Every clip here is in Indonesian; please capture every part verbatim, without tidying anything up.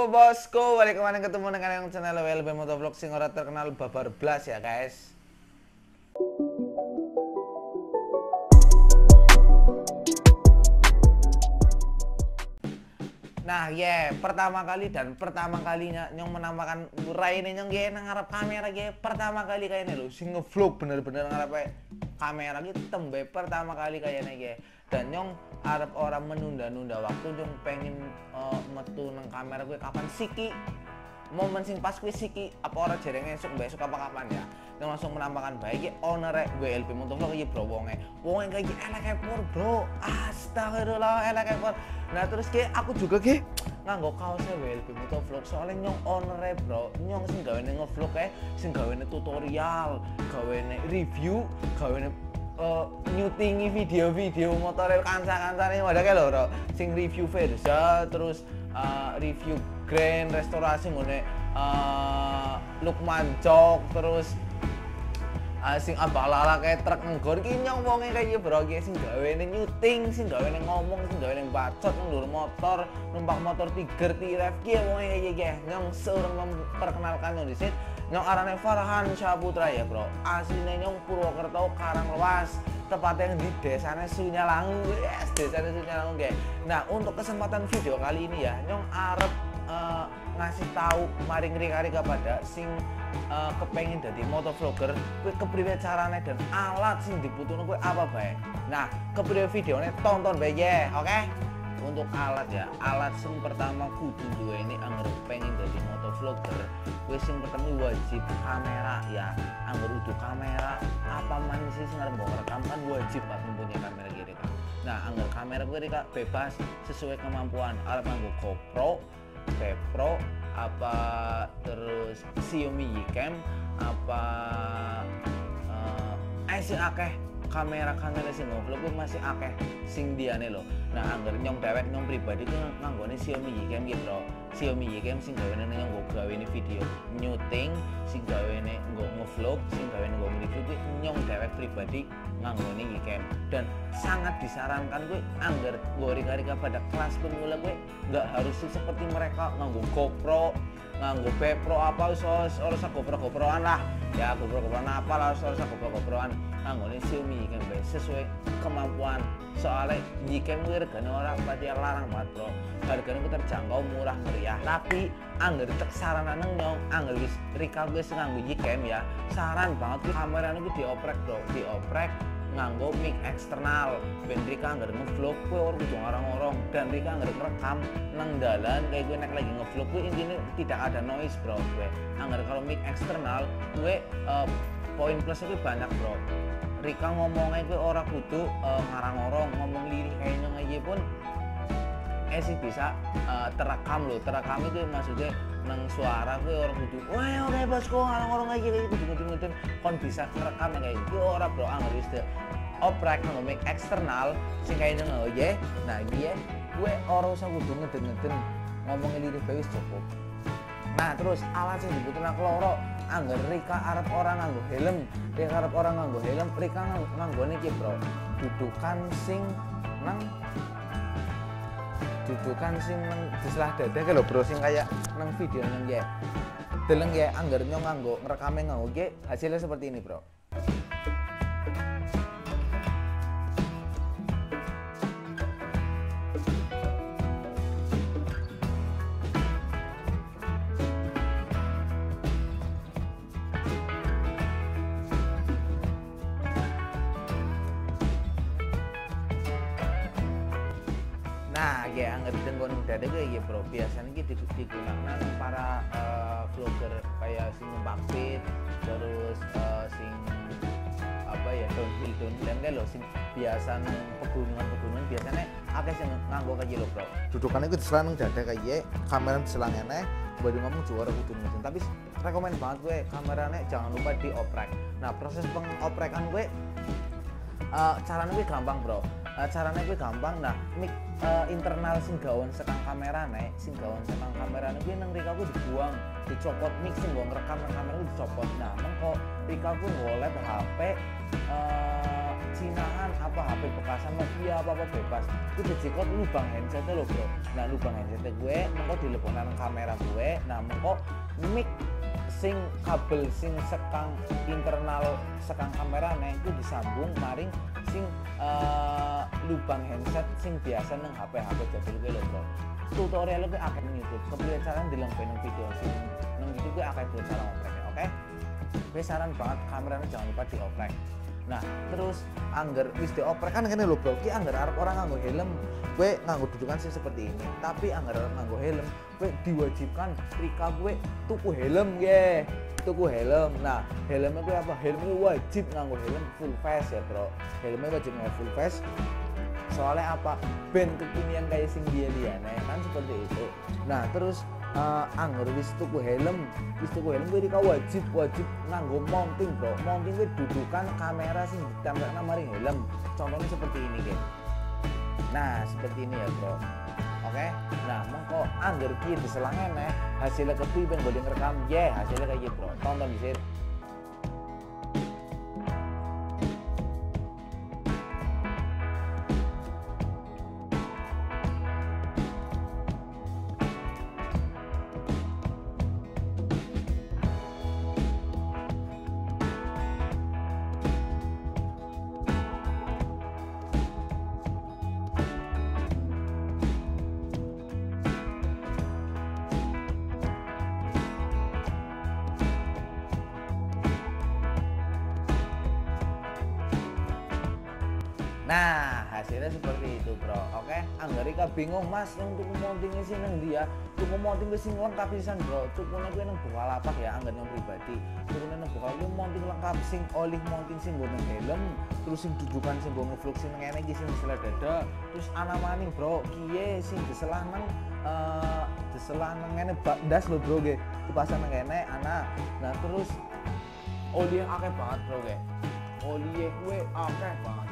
bosku, balik kemarin ketemu dengan yang channel W L B Motovlog sing ora terkenal babar blas ya guys. Nah ya, yeah, pertama kali dan pertama kalinya nyong menampakkan murai ini nyong ya ngarep kamera ya pertama kali kayaknya lo sing ngevlog bener-bener ngarep kamera gitu tembe pertama kali kayaknya ya. Dan nyong arep orang menunda-nunda waktu nyong pengen uh, metu nang kamera gue kapan siki momen sing pas gue siki apa orang jarang esok besok apa kapan ya. Dan langsung menampakkan baik ya owner W L B Motovlog ya bro wonge wonge kayak elek epor bro, astagfirullah elek epor. Nah terus kayak aku juga kayak nganggo kaosnya W L B Motovlog soalnya nyong owner bro, nyong sing gawene ngevlog kayak sing gawene tutorial, gawene review, gawene Uh, nyutingi video-video motor kanca-kancane wadah kae lho bro sing review Verza terus uh, review Grand restorasi ngene uh, Lukman Jok terus uh, sing abalala kayak truk nggon ki nyong wonge kaya bro ki sing gawene nyuting sing gawene ngomong sing gawene bacot ndur motor numpak motor Tiger T-Rev ki wonge kaya ki nyong seurang memperkenalkan nyong disit. Nyong arane Farhan Syaputra ya bro, asline nyong Purwokerto Karanglewas, tepatnya yang di desanya Sunyalangu, yes desanya Sunyalangu guys. Nah untuk kesempatan video kali ini ya, nyong arep uh, ngasih tahu maring rika-rika pada sing uh, kepengen jadi motovlogger, gue kepriwe carane dan alat sing dibutuhkan gue apa bae. Nah kepriwe videonya tonton bae ya, oke? Okay? Untuk alat ya, alat sing pertama kudu duwe ini anggar pengen jadi motovlogger. Wis sing pertama wajib kamera ya, anggar udah kamera apa manis sih sing arep rekam kan wajib Pak mempunyai kamera kiri kan. Nah, anggar kamera gue rika bebas sesuai kemampuan. Arep nganggo GoPro, GoPro apa terus Xiaomi Yicam apa uh, eh sing akeh kamera-kamera sing ngevlog gue masih akeh sing diane lho. Nah, anggar nyong dewek nyong pribadi ku nganggone Xiaomi Yicam gitu bro. Xiaomi Yicam sing gawene nyong nggo gawene video nyuting, sing gawene nggo ngevlog, sing gawene nggo review kuwi nyong dewek pribadi nganggone Yicam. Dan sangat disarankan gue anggar nggo rika-rika pada kelas pemula gue nggak harus seperti mereka nganggo GoPro, nganggo Bepro apa wis ora usah GoPro-GoProan lah. Ya GoPro-GoProan apa lah ora usah GoPro-GoProan. Nganggone Xiaomi Yicam bae sesuai kemampuan. Soalnya Yicam gue regane ora pati larang banget bro. Harganya gue terjangkau murah meriah. Tapi anggar cek saranan nyong anggar wis rika gue sing nganggo Yicam ya. Saran banget gue kamerane gue dioprek bro, dioprek nganggo mic eksternal ben rika anggar ngevlog gue ora kudu ngarang-orong dan rika anggar rekam nang dalan kayak gue nek lagi ngevlog gue intinya tidak ada noise bro. Gue anggar kalau mic eksternal gue uh, poin plusnya gue banyak bro. Rika ngomongnya gue ora kudu uh, ngarang-orong ngomong lirik kayaknya aja pun eh sih bisa uh, terekam loh. Terekam itu maksudnya nang suara gue orang kudu wah oke bosku ngarang-orong aja kayak gitu gitu kon bisa terekam kayak gitu ora bro anggar wis oprek ngomong mic eksternal sing kayaknya nggak aja. Nah dia gue ora usah kudu ngeden-ngeden ngomongin lirik wis cukup. Nah terus alat sing dibutuhkan kloro anggar Rika arep orang nganggo helm, Rika arep orang nganggo helm, Rika nganggone iki bro. Dudukan sing nang dudukan sing nang di selah dada ke lho bro sing kayak nang video nang ya. Deleng ya anggar nyong nganggo ngrekame nganggo ge hasilnya seperti ini bro. Nah, ya anggar denggon dada gue ya bro. Biasanya gitu digunakan para uh, vlogger kayak sing numpak pit, terus uh, sing apa ya downhill downhill kan lo sing biasa nang pegunungan-pegunungan biasanya akeh sing nganggo kayak lo bro. Dudukannya itu diselang nang dada kayak kamera diselang ene, baru ngomong juara kudu ngeten. Tapi rekomen banget gue kameranya jangan lupa dioprek. Nah, proses pengoprekan gue uh, caranya gue gampang bro. Uh, caranya gue gampang. Nah, mic uh, internal sing gawon sekang kamera nek, sing gawon sekang kamera gue nang rika gue dibuang, dicopot mic sing gawon rekam nang kamera gue dicopot. Nah, mengko rika gue golek H P uh, Cinahan apa H P bekasan Nokia apa apa bebas itu dicikot lubang handsetnya lo bro. Nah lubang handsetnya gue mengko dilebonan kamera gue, nah mengko mic sing kabel sing sekang internal sekang kamera nah itu disambung maring sing uh, lubang handset sing biasa neng H P H P jadul gue lo bro. Tutorialnya gue akan neng YouTube, kemudian cara dilengkapi neng video sing neng YouTube gue akan buat cara ngopreknya, oke? Gue saran banget kameranya jangan lupa dioprek. Nah terus angger wis dioprek kan ngene lho bro, ki angger arep orang nganggo helm, gue nganggo dudukan sih seperti ini. Tapi angger arep nganggo helm, gue diwajibkan Rika gue tuku helm ge, tuku helm. Nah helmnya gue apa? Helmnya wajib nganggo helm full face ya bro. Helmnya wajib nganggo full face. Soalnya apa? Band kekinian kayak sing dia-diane kan seperti itu. Nah terus uh, anggur wis tuku helm, wis tuku helm gue Rika wajib wajib nganggo mounting bro. Mounting gue dudukan kamera sing ditambah namaring helm. Contohnya seperti ini guys. Nah seperti ini ya bro. Oke, nah mengko anggur ki diselangen nih hasilnya kepi ben gue ngerekam ya yeah, hasilnya kayak gitu bro. Tonton di sini. Nah hasilnya seperti itu bro. Oke, anggar Rika bingung mas yang tuku mountingnya sih nang dia tuku mounting sing lengkap pisan bro. Tukune kuwi nang Bukalapak ya, anggar yang pribadi tukune nang Bukalapak kuwi mounting lengkap sing olih mounting sing nggo nang helm, terus sing dudukan sing nggo ngevlog sing ngene iki sing diselah dada, terus ana maning bro kiye sing diselah nang uh, diselah nang ngene ndas lho bro nggih dipasang nang ngene ana. Nah terus oli akeh banget bro nggih, oli kuwi akeh banget.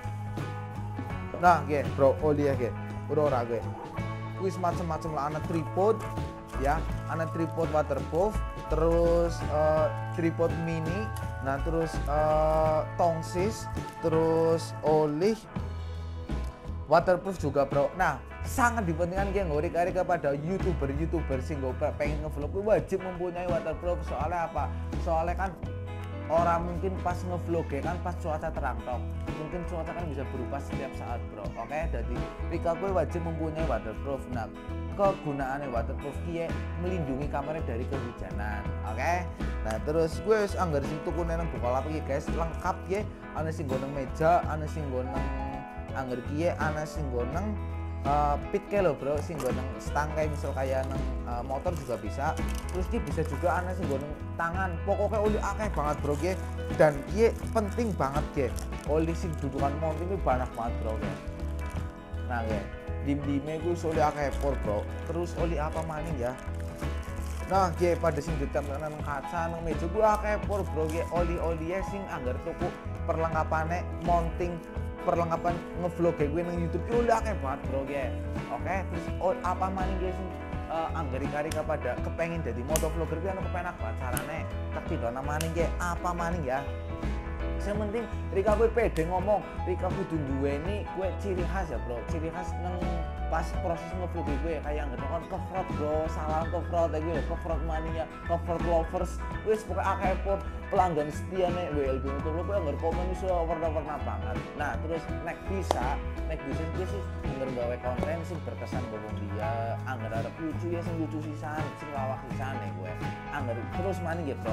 Nah, ge, bro, oli ya ge, udah ora ge. Kuis macam-macam lah, ada tripod, ya, ada tripod waterproof, terus uh, tripod mini, nah terus uh, tongsis, terus oli, waterproof juga bro. Nah, sangat dipentingkan ge ngori-ngori kepada youtuber-youtuber sing pengen ngevlog, wajib mempunyai waterproof. Soalnya apa? Soalnya kan orang mungkin pas ngevlog ya kan pas cuaca terang toh mungkin cuaca kan bisa berubah setiap saat bro. Oke, jadi Rika gue wajib mempunyai waterproof. Nah kegunaannya waterproof kia melindungi kamera dari kehujanan. Oke, nah terus gue anggar sing tuku nang Bukalapak iki guys lengkap ya, ana sing nggo nang meja, ana sing nggo nang anggar kia, ana sing nggo nang Uh, pit ke lo bro, sing nggo nang stang kayak misal kayak nang uh, motor juga bisa. Terus dia bisa juga ana sing nggo nang tangan. Pokoknya oli akeh banget bro ge. Dan dia penting banget ge. Oli sing dudukan mounting itu banyak banget bro ge. Nah ge, dim-dime gue oli akeh por bro. Terus oli apa maning ya? Nah ge pada sing ditempel nang kaca nang meja gue akeh por bro ge. Oli-oli sing anggar tuku perlengkapannya mounting perlengkapan ngevlog gue nang YouTube itu udah kayak banget bro ya. Oke, terus oh, apa maning guys uh, anggar Rika pada kepengen jadi motovlogger gue anu kepenak banget carane tak tidak maning ya apa maning ya. Yang penting Rika gue pede ngomong, Rika kudu duweni gue ciri khas ya bro, ciri khas nang pas proses ngevlog gue kayak nggak nonton kefrot bro, salam kefrot ya gue, kefrot mania, kefrot lovers, wes pokoknya akeh pun pelanggan setia nih W L B untuk lo gue nggak komen iso warna-warna banget. Nah terus nek bisa, nek bisa gue sih anggar gawe konten sih berkesan ngomong dia, anggar ada lucu ya sing lucu sisan, sing lawak sisan ya gue, anggar terus maning ya bro.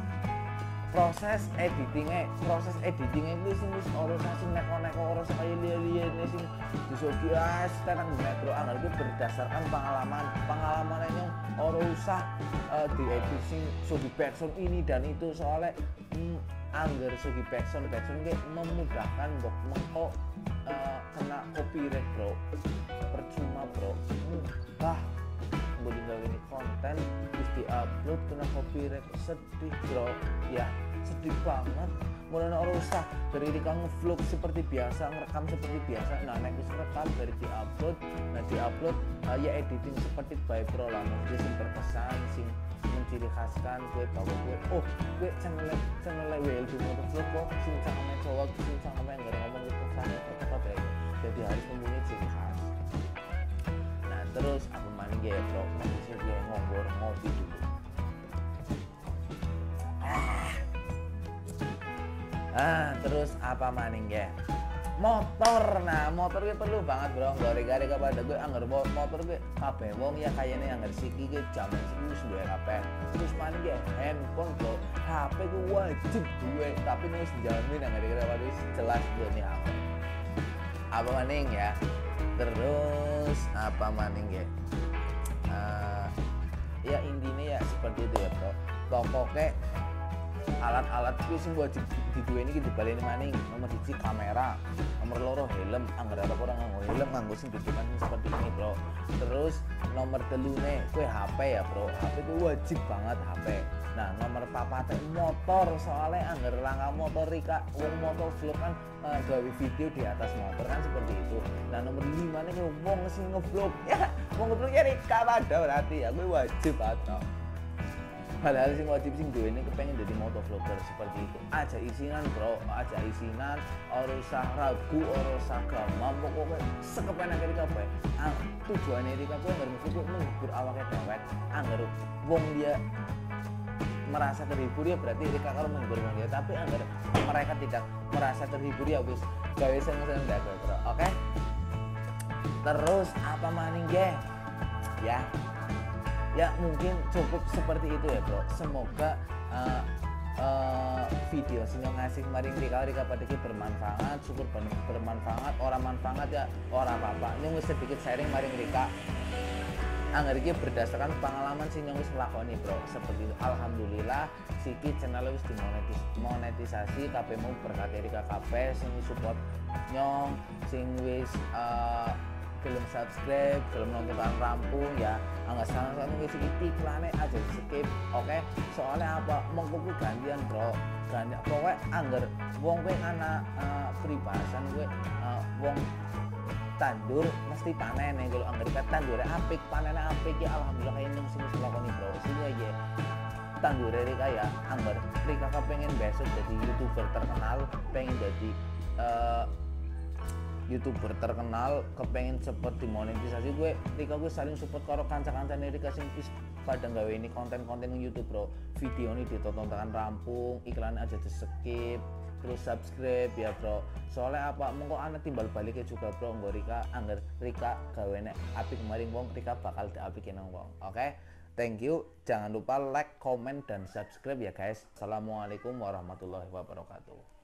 Proses editingnya, proses editingnya itu sing wis ora usah sing neko-neko ora usah kaya liya-liyane sing disogi as tenang metro anggar itu berdasarkan pengalaman. Pengalamannya yang ora usah uh, di editing sogi backsound ini dan itu soalnya hmm, anggar sogi backsound backsound ge memudahkan mbok mengko uh, kena copyright bro. Percuma bro. Hmm, bah gue tinggal ini konten terus diupload kena copyright, sedih bro ya, sedih banget. Mulai orang usah dari Rika ngevlog seperti biasa, ngerekam seperti biasa, nah nek wis rekam dari diupload, nah diupload uh, ya editing seperti by pro lah, mungkin sing berkesan sing ciri khas kan gue bahwa gue oh gue channel channel W L B Motovlog kok sing cangkeme cowok sing cangkeme enggak ngomong gitu kan apa apa jadi harus mempunyai ciri khas. Nah terus apa maning ya bro masih gue ngobrol ngopi dulu. ah, ah terus apa maning ya motor. Nah motor gue perlu banget bro, gara-gara kepada gue anggar motor gue kabeh wong ya kayaknya anggar siki gue jaman siki wis duwe kabeh. Terus mana gue handphone bro, H P gue wajib duwe, tapi nih wis jamin anggar gara wis jelas gue nih apa. Apa maning ya? Terus apa maning ya? Uh, ya intinya ya seperti itu ya bro. Pokoknya alat-alat itu sing wajib diduweni iki dibaleni maning. Nomor siji kamera, nomor loro helm, anggar ada orang nganggo helm nganggo sing dudukan seperti ini bro. Terus nomor telune kue H P ya bro, H P itu wajib banget H P. Nah nomor papat motor, soalnya anggar langkah motor Rika wong motovlog kan uh, gawe video di atas motor kan seperti itu. Nah nomor lima nih wong sing ngevlog ya, wong ngevlog ya Rika pada berarti ya gue wajib atau padahal sing wajib sing gue ini kepengen jadi motovlogger seperti itu aja isinan bro, aja isinan ora usah ragu, ora usah gamam, pokoknya sekepenak Rika bae. Ah, tujuannya Rika gue nggak menghibur menghibur awaknya dewek, anggar wong dia merasa terhibur ya berarti Rika kalau menghibur wong dia, tapi anggar mereka tidak merasa terhibur ya wis gawe seneng-seneng dak bro. Oke okay? Terus apa maning ge ya ya mungkin cukup seperti itu ya bro. Semoga uh, uh, video sing ngasih maring Rika Rika pada bermanfaat, syukur bermanfaat, orang manfaat ya orang apa-apa. Ini sedikit sharing maring Rika. Anggar iki berdasarkan pengalaman sing wis nglakoni bro. Seperti itu alhamdulillah siki channel wis dimonetis monetisasi kabeh mau berkat Rika kabeh sing support nyong sing wis uh, belum subscribe, belum nonton rampung ya, angga sangat sangat ngisi iklannya aja di skip, oke? Okay? Soalnya apa? Mengkuku gantian bro, gantian. Pokoknya anggar wong gue anak uh, peribasan gue, uh, wong tandur mesti panen ya. Kalau anggar kita tandurnya apik, panennya apik ya, alhamdulillah kayak yang sini selakoni bro. Sini aja tandur Rika ya, anggar Rika pengen besok jadi youtuber terkenal, pengen jadi uh, YouTuber terkenal, kepengen cepet dimonetisasi gue Rika gue saling support karo kanca-kancane Rika sing wis pada gawe ini konten-konten YouTube bro. Video ini ditonton tekan rampung, iklan aja di skip, terus subscribe ya bro. Soalnya apa mengko ana timbal baliknya juga bro, nggo Rika anggar Rika gawene apik kemarin wong Rika bakal diapikin nang wong. Oke okay? Thank you, jangan lupa like, comment, dan subscribe ya guys. Assalamualaikum warahmatullahi wabarakatuh.